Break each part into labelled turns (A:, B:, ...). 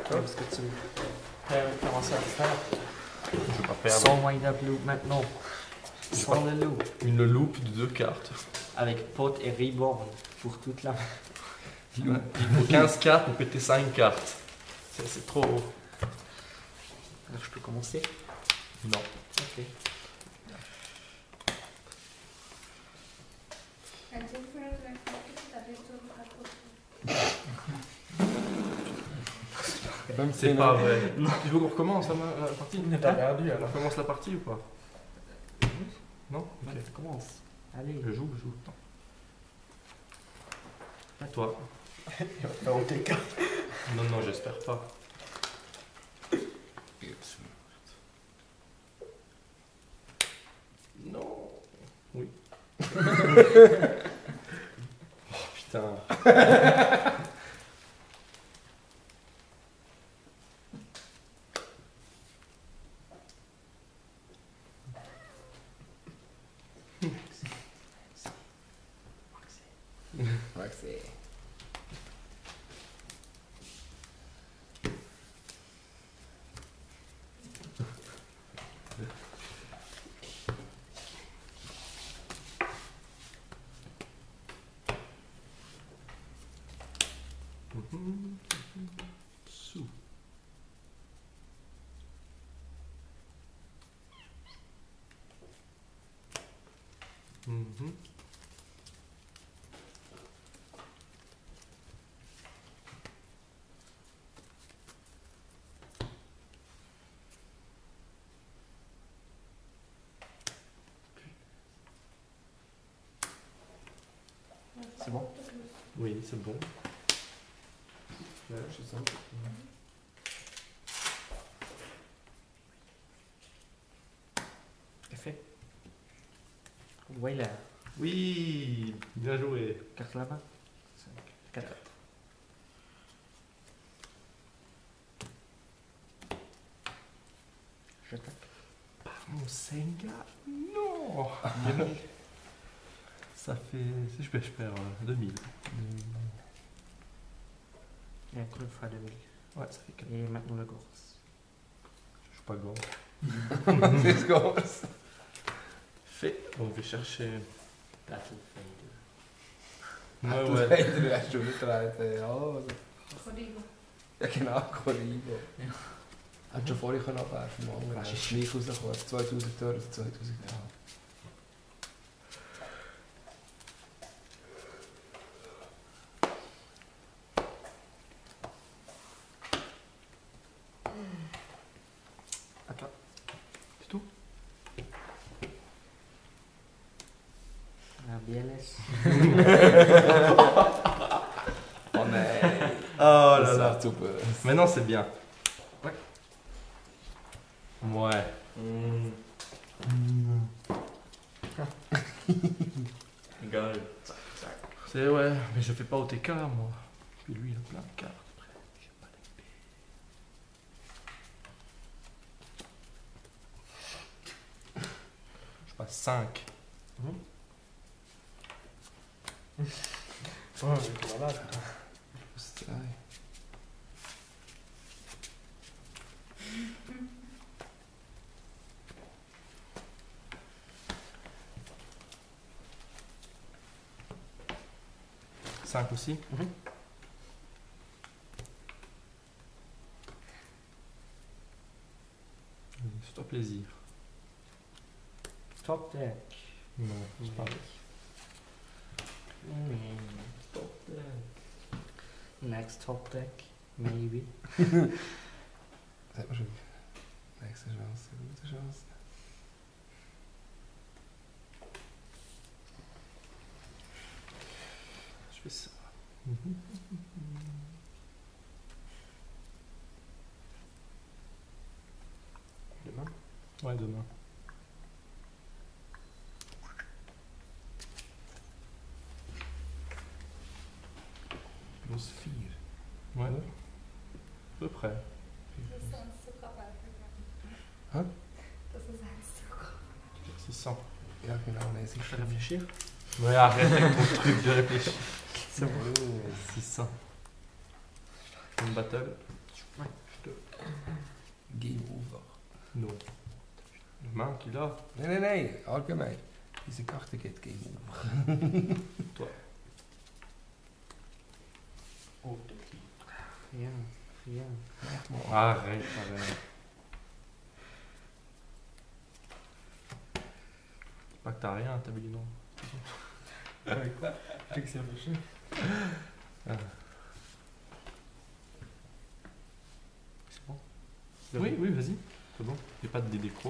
A: Parce que tu perds commencer à le faire.
B: Je vais pas perdre.
A: Son wind-up loop maintenant. Sans le loop.
B: Une loupe de 2 cartes.
A: Avec pot et reborn pour toute la.
B: Il faut 15 cartes pour péter 5 cartes. C'est trop.
A: Alors je peux commencer?
B: Non.
A: Ok.
B: C'est pas vrai. Il faut qu'on recommence la partie.
A: T'as
B: perdu. On recommence la partie ou pas? Non? Ok.
A: Ça commence. Allez.
B: Je joue. À toi. Non, j'espère pas. Non. Oui. Oh putain. Sous. C'est bon? Oui, c'est bon. Ouais, je sens.
A: Fait. Ouais, la
B: Oui, bien joué.
A: carte là-bas. 4. J'attaque.
B: Mon Senga. Non. Ça fait. Si je perds 2000.
A: Et encore une fois 2000.
B: Ouais, ça fait 4.
A: Et maintenant le Gorse.
B: Je suis pas grand.
C: C'est ce qu'on
B: Fait. On va chercher.
A: Battle
B: Ouais,
C: Du
B: ouais.
C: hast du wieder
D: Koligo.
C: Ja genau, Koligo. Hat schon vorher abwerfen können, aber
A: Was
C: es
A: ist
C: ist nicht rausgekommen. 2000 Euro, 2000 Euro.
B: Attends. C'est tout?
A: Un BLS.
C: Oh nein!
B: Oh
C: Das
B: là là.
C: war super.
B: Maintenant c'est bien. Ouais. Ouais.
A: Goal.
B: C'est ouais, mais je fais pas OTK moi. Puis lui il a plein de cartes après. J'ai pas d'épée. Je passe 5.
A: Oh, c'est malade.
C: C'est
B: 5 aussi. C'est-toi plaisir.
A: Top deck.
B: Non, c'est pas.
A: Top deck. Next top deck. Maybe.
C: Das hat man schon. Nächste Chance, gute Chance.
B: Je fais ça.
A: Demain.
B: Ouais, demain.
C: Plus 4.
B: Ouais. À peu près.
D: Das ist ein Zuckerwaldprogramm.
C: Hä?
D: Das ist ein Zucker.
B: 600.
C: Ja, genau, nein, es ist
A: Je vais réfléchir.
B: Ouais, arrête avec ton truc de réfléchir.
A: C'est bon.
B: 600. Une battle.
C: Game over.
B: Non. Le main qu'il a.
C: Nee, allgemein. Diese Karte geht Game over.
A: Oh, petit. Rien, rien.
B: Arrête. C'est pas que t'as rien, t'as vu non.
A: Avec quoi? Avec ça fait C'est bon?
B: Oui, vas-y. C'est bon. Il n'y a pas de décro.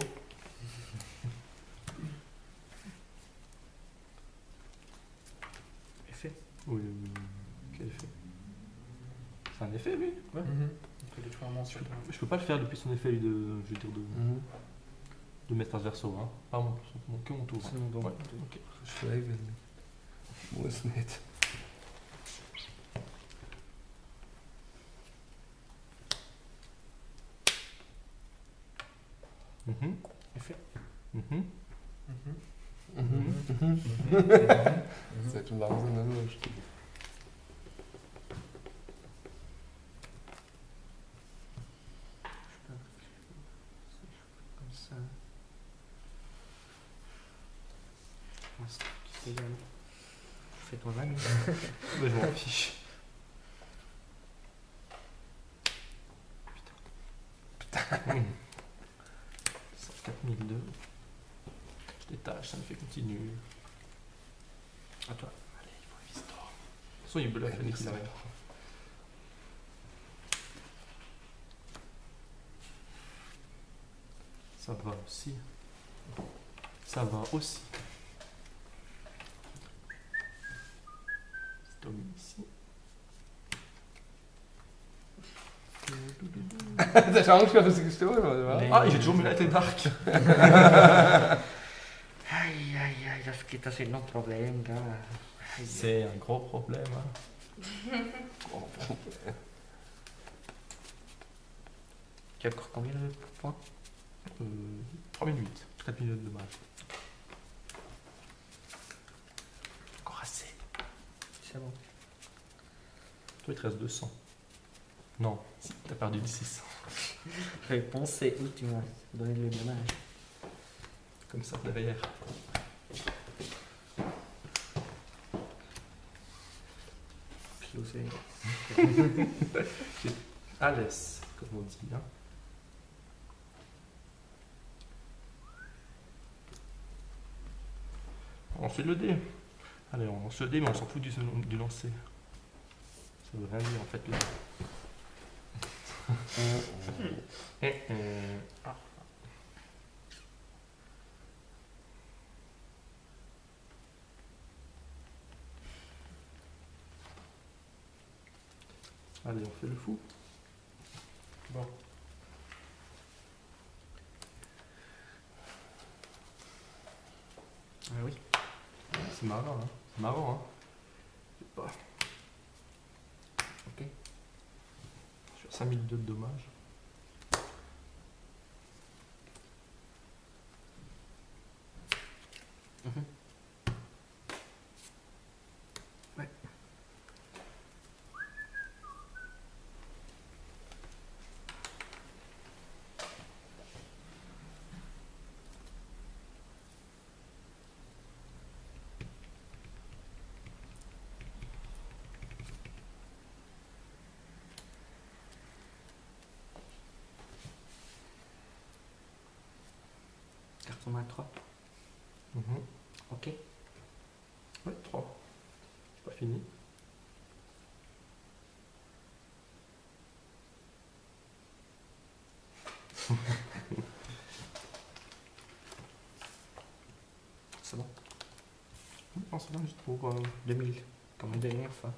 A: Effet.
B: Oui. Quel effet? C'est un effet, lui?
A: Ouais.
C: Mhm.
A: Que les tournements sur toi.
B: Je peux pas le faire depuis son effet, lui, de, je veux dire,
C: Mhm.
B: de mettre face verso. Hein. Pas que mon tour.
A: C'est mon don.
B: Ouais, ok.
C: Schrijven. Moest niet.
B: Mhm.
A: Effet.
B: Mhm.
C: C'est schon langsam nicht lustig.
A: Comme ça. C'est égal. Fais ton vanne.
B: Mais je m'en fiche. Putain. 4002. Je détache, ça me fait continuer. À toi. Allez, il faut éviter. De toute façon, il bluffe dès qu'il arrive. Ça va aussi. Ça va aussi. Stop ici.
C: Das ist Angst, dass sie gestorben oder was?
A: Nee.
B: Ah, j'ai toujours mis la tête d'arc.
A: Aïe, aïe, aïe, das wird noch ein Problem, gell? Aïe.
B: C'est un gros problème. Hein.
A: Tu as encore combien de points?
B: 3 minutes. 4 minutes de match. Encore assez.
A: C'est bon.
B: Toi, il te reste 200. Non, si, t'as perdu de 600.
A: J'avais pensé où tu m'as donné le dommage.
B: Comme ça, derrière.
A: Closé.
B: Alès, comme on dit. Hein. On fait le dé. Allez, on lance le dé, mais on s'en fout du lancer. Ça veut rien dire en fait le dé. Ah. Allez, on fait le fou.
A: Bon. Ah oui.
B: C'est marrant, hein. C'est marrant, hein. Je sais pas.
A: Ok.
B: Je suis à 5002 de dommages.
A: Mhm. Ouais. Carton à 3. Ok.
B: Ouais, 3. C'est pas fini.
A: C'est bon.
B: Non, c'est bien juste pour...
A: 2000. Comme la dernière fois.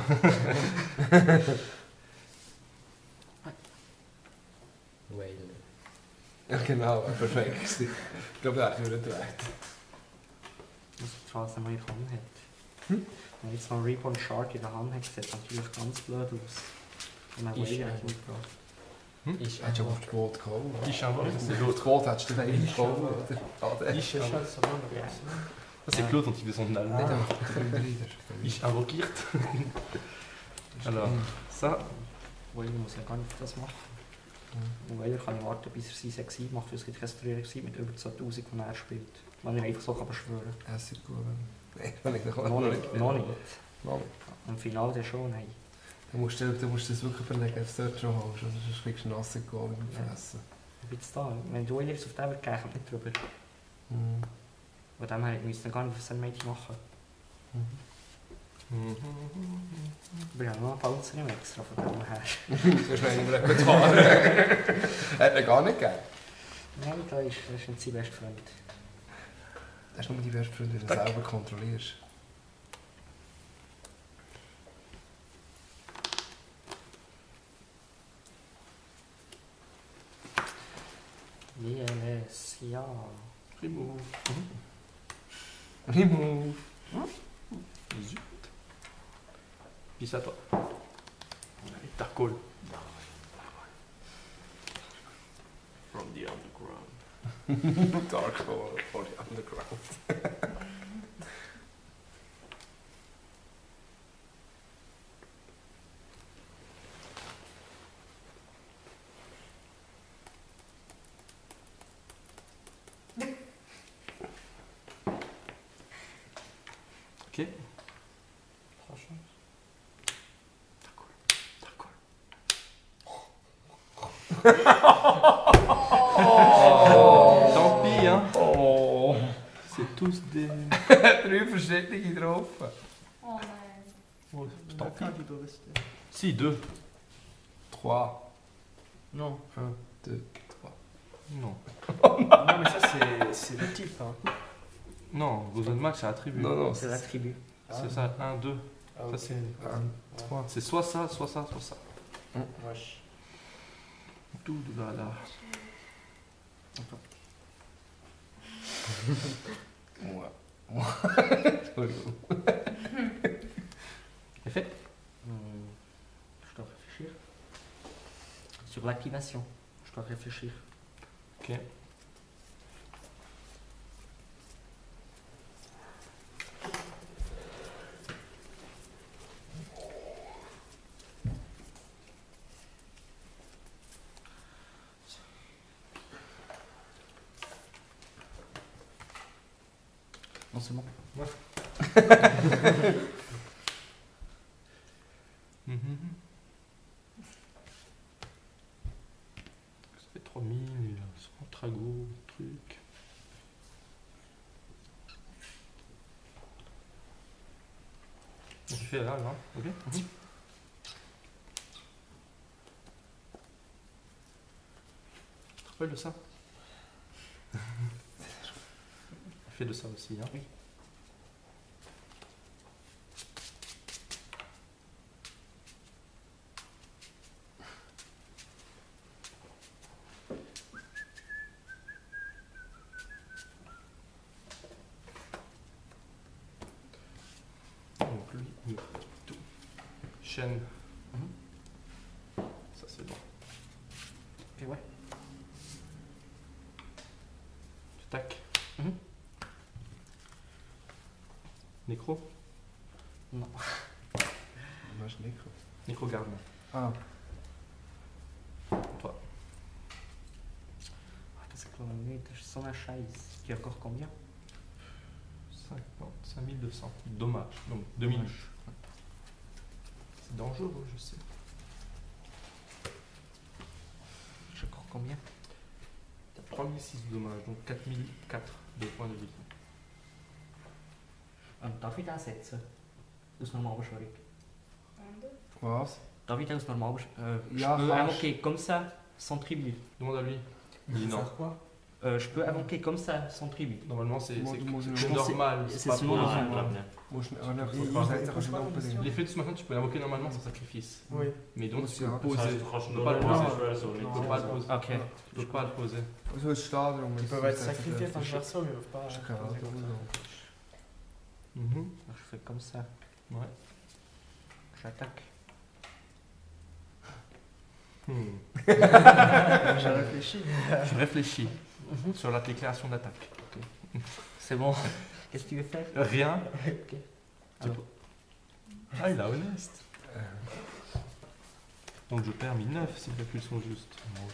E: Well.
C: Ja, genau, perfekt. Ich glaube, das hat nicht recht.
A: Das ist was er mal in der Hand hat. Wenn er jetzt noch Reborn Shark in der Hand hat, sieht natürlich ganz blöd aus. Und dann
E: Ist
A: Whale
E: er.
A: hat mitgebracht.
E: Ist
C: Hättest du auf die Quote gekommen?
B: Ich habe
C: C'est l'autre quote, hättest du den einen gekommen?
B: Ich
E: ist
B: habe...
E: halt so lange
A: Ja.
B: Ça, c'est Claude quand il fait son
C: Nicht
B: allemand.
C: einfach der Gründe.
B: Ich invokiert. Alors, ça,
A: Weiler muss ja gar nicht das machen. Und Weiler kann ich warten, bis er sein Exil macht, weil es gibt kein Exil mit über 2000, die er spielt. Wenn er einfach so kann beschwören
C: Ja, es ist gut. Nein, wenn ich
A: kann. Noch nicht.
C: Noch nicht.
A: Im Finale dann schon, nein.
C: Du musst das wirklich überlegen, ob du dort schon holst, oder sonst kriegst du einen nassen Goal im Fressen.
A: Ich bin jetzt da. Wenn du Weiler auf den wird gehen, kommt nicht drüber.
C: Mhm.
A: Von dem her müsst ihr gar nicht was Meeting machen. Wir haben noch einen Panzer im Extra von dem her.
C: Sonst wäre ich mir eben gefahren. Hat er gar nicht gegeben.
A: Nein, das ist nicht sein bester Freund.
C: Das ist nur die beste Freundin, wenn du selber kontrollierst.
A: Yes, ja.
B: Remove.
C: Remove.
B: Zut. Puis c'est à toi. Dark Hole. From the underground.
C: Dark Hole for the underground.
B: Ok.
A: Franchement.
B: Dark Hole.
C: Oh.
B: Tant pis, hein.
C: Oh.
B: C'est tous des.
C: 3 verschiedene drauf.
D: Oh nein.
B: Oh, tant pis.
A: tu dois rester.
B: Si, 2.
C: 3.
A: Non.
C: 1, 2, 3.
B: Non.
F: Non, mais ça, c'est le type. Hein.
B: Non, besoin de match, c'est attribut.
C: Non, non,
A: C'est la tribu.
B: C'est ça, 1, 2.
F: Ah,
B: Ça,
F: ok.
B: c'est
C: 1, 3.
B: C'est soit ça, soit ça, soit ça.
F: Wesh.
B: Tout de là, là.
C: Moi. Entschuldigung.
A: C'est fait. Je dois réfléchir. Sur l'activation, je dois réfléchir.
B: Ok.
A: Non, c'est bon.
B: Mhm. Ça fait 3000, il a son trago, truc. Tu fais là, là, ok. Tu te rappelles de ça? Fais de ça aussi, hein.
A: Oui.
B: Donc lui, il me fait tout. Chaîne. Ça c'est bon.
A: Ok, ouais.
B: Tac.
A: Mhm.
B: Nécro.
A: Non.
C: Moi, je n'ai cru.
B: Nécro garde.
C: Ah.
B: Toi.
A: Qu'est-ce que l'on a mis? Je sens la chaise. Qui a encore combien?
B: 50, 5200. Dommage. Donc 2000. C'est dangereux, je sais.
A: J'ai encore combien?
B: T'as 3006 de dommage, donc 4004 de points de vie.
A: Darf ich das setzen? Aus Normalbeschwörung.
D: Un, deux.
C: Was?
A: Darf ich das aus Normalbeschwörung?
C: Ja,
A: je peux
C: kannst.
A: invoquer comme ça son tribut.
B: Demande à lui. Il dit non.
F: Faire quoi?
A: Je peux invoquer comme ça son tribut.
B: Normalement, c'est
C: Moi, moi,
B: c'est
C: je-
B: normal.
A: c'est
B: pas
A: sinon,
B: pour-
A: c'est-
C: Moi, je n'ai
F: Il
C: pas
F: faut
C: fait
F: pas la question.
B: L'effet de ce matin, tu peux l'invoquer normalement sans sacrifice.
F: Oui.
B: Mais donc, tu peux le
C: Ja,
B: poser.
G: Das heißt,
B: Tu
G: du kannst
B: peux
G: nur
B: pas le
G: normal
B: poser.
G: beschwören, so
B: Tu
G: nicht
B: peux pas le poser.
A: Ok.
B: Tu peux pas le poser.
C: So ist es da, darum
F: Ils peuvent être sacrifiés par verso, mais ils peuvent pas.
C: Je suis capable
F: poser
C: de
F: comme ça.
B: Mhm.
A: Je fais comme ça.
B: Ouais.
A: J'attaque.
F: J'ai réfléchi.
B: Je réfléchis sur la déclaration d'attaque.
A: C'est bon. Qu'est-ce que tu veux faire?
B: Rien.
A: Ok.
B: C'est toi. Ah, il est honnête. Donc je perds 1009 si mes calculs sont justes.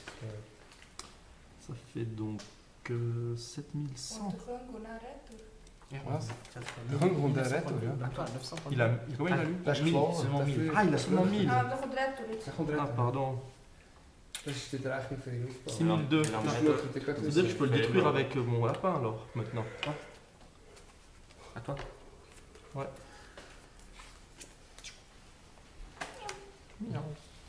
B: Ça fait donc 7100.
D: Und Rang und dann Retour.
A: Ja,
C: Was?
A: das war
C: Rang und der Retto, ja.
F: Attends, 900 points.
B: Combien il a lu?
C: Das ist
A: 1000,
C: klar.
A: seulement 1000.
B: Ah, il a seulement 1000.
D: Ah, da kommt Retour jetzt.
C: Da kommt
B: Ah,
C: Retto.
B: pardon.
C: Das ist die Rechnung für ihn aufgebaut.
B: 6002.
A: Ja,
C: Das
A: ja.
C: schaut dir gerade
B: Ça veut dire que je peux le
E: Fais
B: détruire
E: le-
B: avec mon lapin alors, maintenant.
A: À toi.
B: Miaou.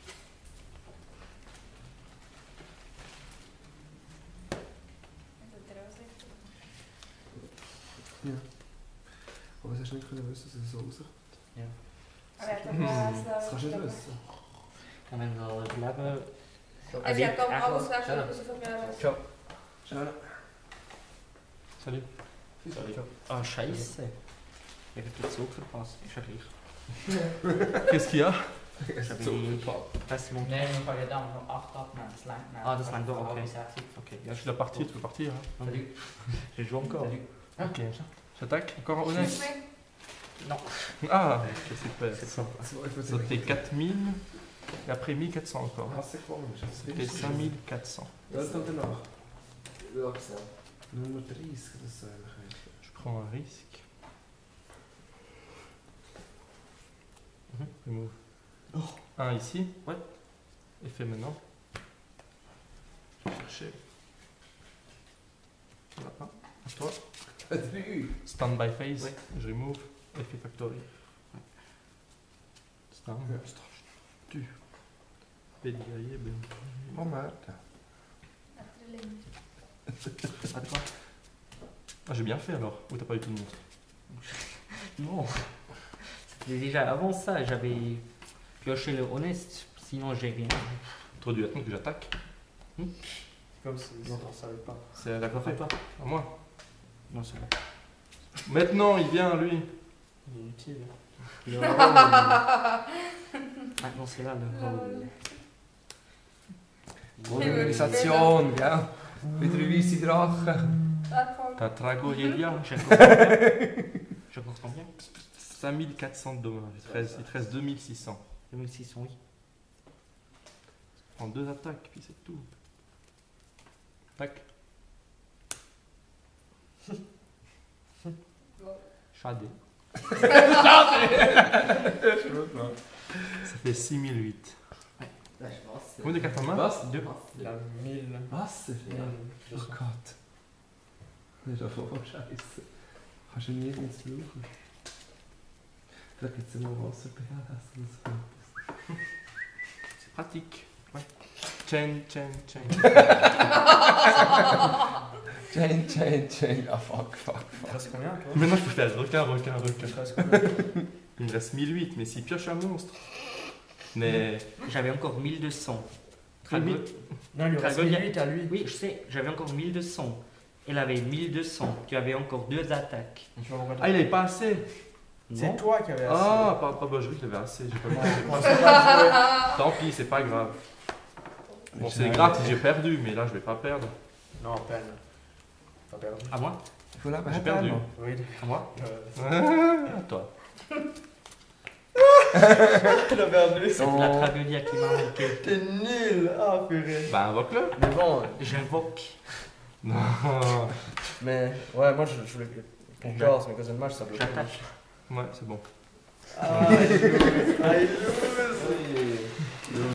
D: Also der Ausrichtung.
C: Ja. Aber das hast du nicht können wissen, dass es so rauskommt.
D: Aber er hat
A: Mhm.
D: auch
C: Das kannst du nicht wissen.
A: Kan men wel het hebben.
D: Also er hat auch alles weggeschrieben, was er von mir weiß.
E: Ciao.
C: Schau.
B: Salut.
A: Ah, scheiße. Ich habe den Zug verpasst. Ist ja gleich.
B: Qu'est-ce qu'il y a?
C: Es ist
A: so
C: so
A: Das ist
E: Nee, wir fangen dann noch 8 ab, nein, das langt nicht.
A: Ah, das langt doch, okay.
B: Je
A: Ok, ja,
B: suis la partie, tu peux partir. Hein.
E: Salut.
A: Je joue encore.
E: Salut.
B: Ok. J'attaque encore honnête.
D: Nichts mehr.
A: Non.
B: Ah, ok, super.
A: C'est ça.
B: Ça fait 4000 et après 1400 encore.
C: Hast du gewonnen?
B: C'était 5400.
C: Was kommt danach? Nummer 30, das soll eigentlich.
B: Je prends un risque. Remove. Un ici.
A: Ouais.
B: Et fait maintenant. Je vais chercher. Voilà. À toi.
C: 3.
B: Stand by phase.
A: Ouais.
B: Je remove. Effet factory. Stand.
C: Ja.
B: Tu. Bédiaillé, ben.
C: Moment.
D: Ein Drilling.
A: À toi.
B: Ah, j'ai bien fait alors. Ou t'as pas eu tout le monde?
A: Non. C'était déjà avant ça, j'avais pioché le honest, sinon j'ai rien.
B: T'aurais dû attendre que j'attaque.
F: Comme si on ne savait pas.
B: C'est d'accord fait.
A: toi.
B: À moi.
A: Non, c'est bon.
B: Maintenant, il vient lui.
F: Il est utile.
A: Le rôle. Ah non, c'est là le rôle.
C: Organisation, gell? Wieder weisse Drachen.
D: D'accord.
B: T'as Tragoyelia.
A: J'ai encore combien
B: 5400 de dommages. Il te reste 2600.
A: 2600, oui.
B: Prends 2 attaques, puis c'est tout. Tac. Chadé. Ça fait 6008. Combien de cartes en main?
C: Was?
A: Deux.
F: Il a 1000.
C: Wasser? Oh Gott. Das ist ja voll scheiße. Kannst du nie ins brauchen. Vielleicht gibt es ja mal Wasser bei
B: C'est pratique. Ouais. Chain.
C: Chain. Ah fuck.
F: Il reste combien toi?
B: Maintenant, je peux faire requin.
F: Il reste combien?
B: Il me reste 1008, mais s'il pioche un monstre. Mais.
A: J'avais encore 1200.
B: Oui, mais-
F: Non, il lui reste
A: Dragon,
F: 1008 à lui.
A: Oui, je sais, j'avais encore 1200. Elle avait 1200. Tu avais encore 2 attaques.
F: Tu vas regarder.
B: Ah, il avait pas assez.
F: C'est
A: Non.
F: toi qui avais assez.
B: Ah, pas bah, je crois qu'il avait assez. J'ai pas
F: Ouais,
B: compris.
F: on sait pas jouer.
B: Tant pis, c'est pas grave. Bon, c'est grave si j'ai perdu, mais là, je vais pas perdre.
F: Non, à peine. Pas perdu.
A: À moi
C: Il faut la
B: J'ai perdu.
F: Oui.
A: À moi
B: À toi.
F: Il a perdu.
A: C'est la tragédie qui m'a manqué.
F: T'es nul. Ah, purée.
B: Bah, invoque-le.
F: Mais bon,
A: J'invoque.
B: Non.
F: mais ouais, moi je voulais qu'on casse, mais quand match ça bloque.
A: J'attaque.
B: Ouais, c'est bon.
F: Ah, il lose.